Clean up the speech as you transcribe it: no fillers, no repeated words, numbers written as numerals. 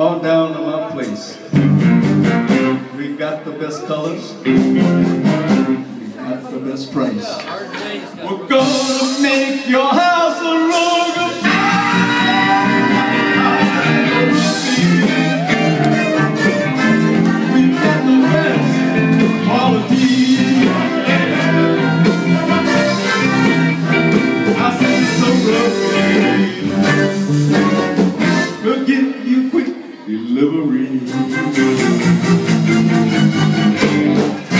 on down to my place. We got the best colors. We got the best price. We're gonna make your house a room of we got the best quality. I said so rough. We'll give you quick delivery.